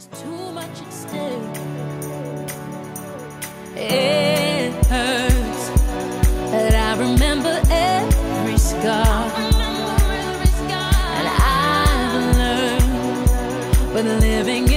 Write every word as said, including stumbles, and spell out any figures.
too much at stake. It hurts, but I remember every scar, and I've learned with living